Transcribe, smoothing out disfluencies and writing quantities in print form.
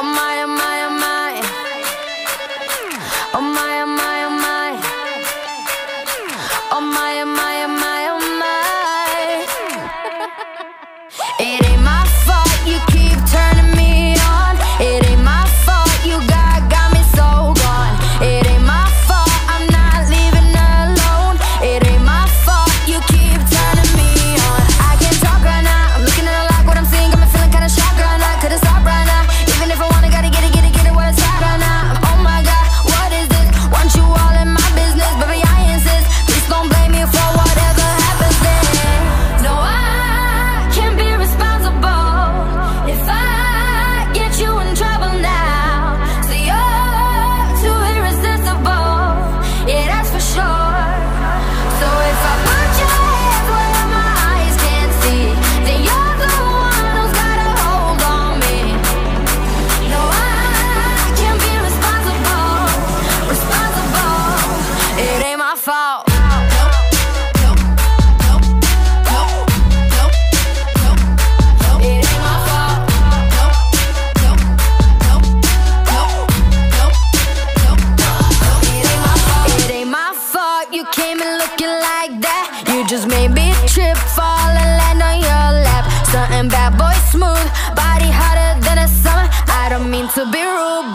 my, oh my, oh my. Oh my, oh my, oh my. Oh my, oh my, oh my, oh my. It ain't my fault you keep turning me on. It ain't my fault you got me so gone. It ain't my fault I'm not leaving alone. It ain't my fault you keep turning me on. I can't talk right now, I'm looking at a lot. What I'm seeing got me feeling kinda shocked right now. Couldn't stop right now, even if I wanna, gotta get it while it's hot right now. Oh my God, what is this? Want you all in my business, baby, I insist. Please don't blame me for whatever happens then. No, I can't be responsible if I get you in trouble now. So you're too irresistible, yeah, that's for sure. So if I put your hands where my eyes can't see, then you're the one who's got a hold on me. No, I can't be responsible. It ain't my fault. You came in looking like that. You just made me trip, fall and land on your lap. Something bad boy smooth, body hotter than a summer. I don't mean to be rude,